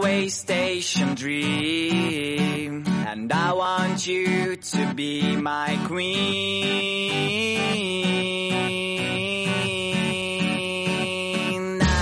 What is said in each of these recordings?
railway station dream, and I want you to be my queen.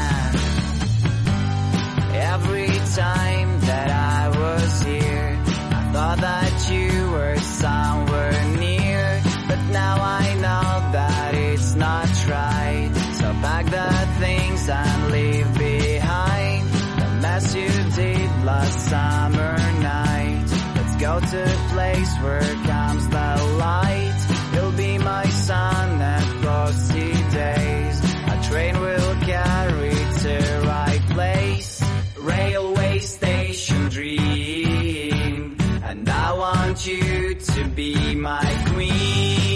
Every time that I was here, I thought that you were somewhere near, but now I know that it's not right. So pack the things and leave behind the mess you did last summer night. Let's go to a place where comes the light. You'll be my sun and frosty days. A train will carry to the right place. Railway station dream, and I want you to be my queen.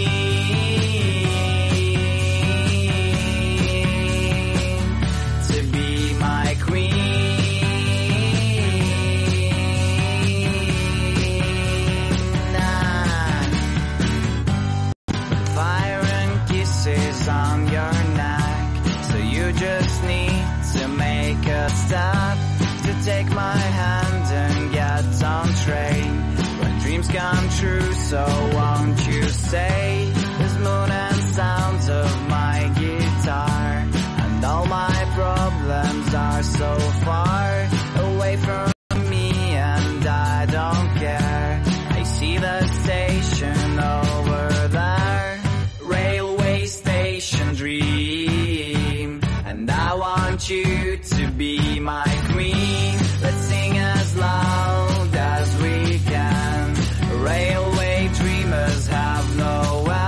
To be my queen. Fire and kisses on your neck, so you just need to make a step. To take my hand and get on train. When dreams come true, so won't you say there's moon and sounds of my guitar, and all my problems are so far away from me, and I don't care. I see the station over there. Railway station dream, and I want you to be my queen. Let's sing as loud as we can. Railway dreamers have no end.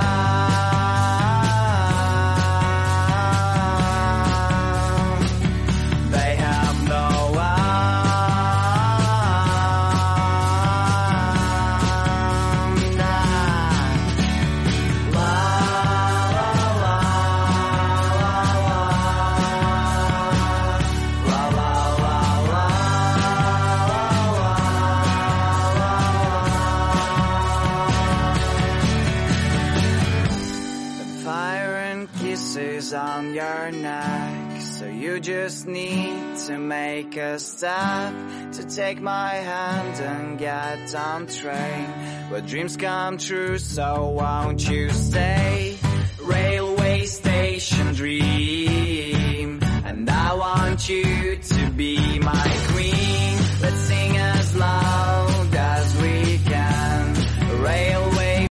They have no end. La la la la la la la. Fire and kisses on your neck, so you just need to make a step. To take my hand and get on train, where dreams come true, so won't you stay?